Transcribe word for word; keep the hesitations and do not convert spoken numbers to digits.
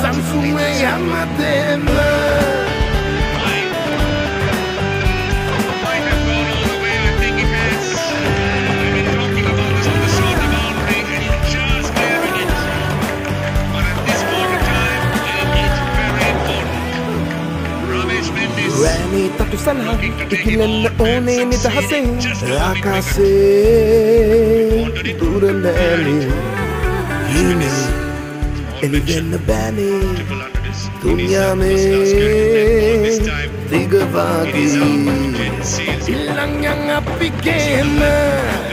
Samsung yamatema. Rani tatu sana ikilan na one ni tahase akase durandani yine eliden bani dunya mein tiga pagi ilang yang apikema